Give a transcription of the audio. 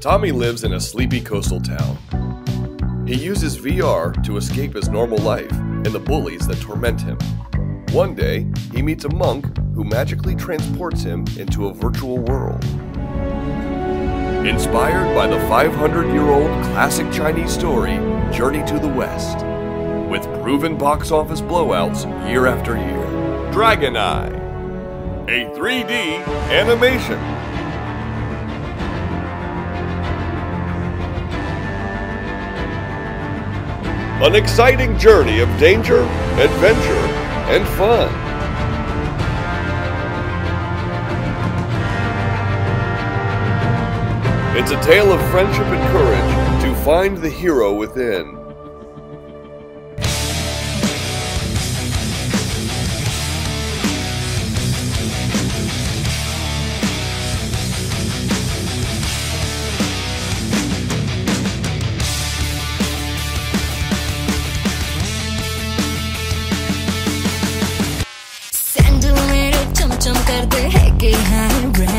Tommy lives in a sleepy coastal town. He uses VR to escape his normal life and the bullies that torment him. One day, he meets a monk who magically transports him into a virtual world. Inspired by the 500-year-old classic Chinese story, Journey to the West, with proven box office blowouts year after year. Dragon Eye, a 3D animation. An exciting journey of danger, adventure, and fun. It's a tale of friendship and courage to find the hero within. कर दे है कि हाँ